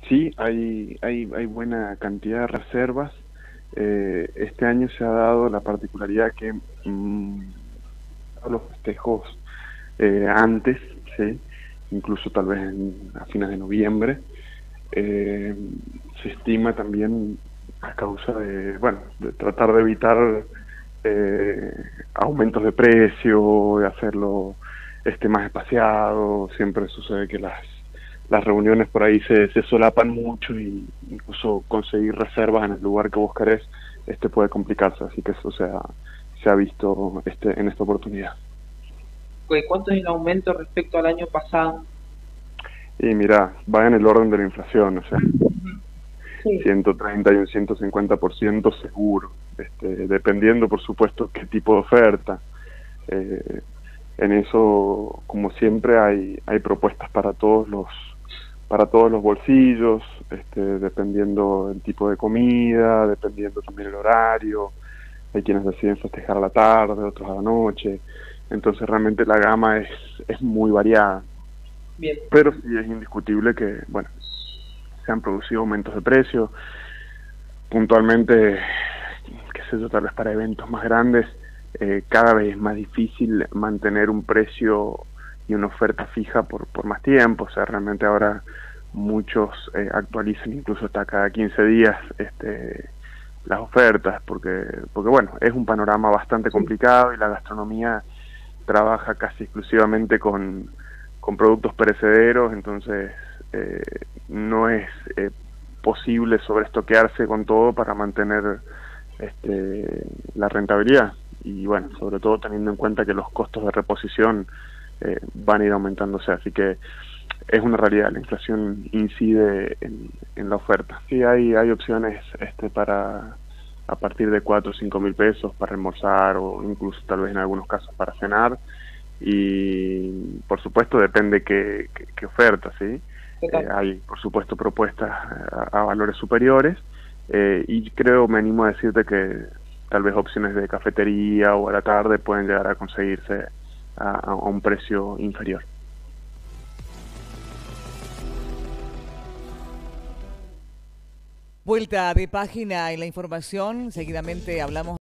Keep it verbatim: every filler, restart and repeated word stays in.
Sí, hay, hay, hay buena cantidad de reservas. Eh, este año se ha dado la particularidad que mm, los festejos eh, antes, ¿sí? Incluso tal vez en- a fines de noviembre, eh, se estima también a causa de, bueno, de tratar de evitar eh, aumentos de precio, de hacerlo este más espaciado. Siempre sucede que las las reuniones por ahí se, se solapan mucho y incluso conseguir reservas en el lugar que vos querés este puede complicarse, así que eso se ha, se ha visto este en esta oportunidad. ¿Cu- ¿Cuánto es el aumento respecto al año pasado? Y mira, va en el orden de la inflación, o sea, Sí, ciento treinta y un ciento cincuenta por ciento seguro, este, dependiendo por supuesto qué tipo de oferta. Eh, en eso, como siempre, hay, hay propuestas para todos los para todos los bolsillos, este, dependiendo del tipo de comida, dependiendo también el horario. Hay quienes deciden festejar a la tarde, otros a la noche. Entonces realmente la gama es, es muy variada. bien. Pero sí es indiscutible que, bueno, se han producido aumentos de precio. Puntualmente, qué sé yo, tal vez para eventos más grandes, eh, cada vez es más difícil mantener un precio y una oferta fija por, por más tiempo. O sea, realmente ahora muchos eh, actualizan incluso hasta cada quince días este, las ofertas, porque, porque bueno, es un panorama bastante Sí, complicado y la gastronomía trabaja casi exclusivamente con, con productos perecederos. Entonces eh, no es eh, posible sobreestoquearse con todo para mantener este, la rentabilidad. Y bueno, sobre todo teniendo en cuenta que los costos de reposición eh, van a ir aumentándose, así que es una realidad, la inflación incide en, en la oferta. Sí, hay, hay opciones este, para a partir de cuatro o cinco mil pesos para almorzar o incluso tal vez en algunos casos para cenar, y por supuesto depende qué, qué, qué oferta, ¿sí? Eh, total. hay por supuesto propuestas a, a valores superiores, eh, y creo, me animo a decirte que tal vez opciones de cafetería o a la tarde pueden llegar a conseguirse a, a un precio inferior. Vuelta de página en la información. Seguidamente hablamos.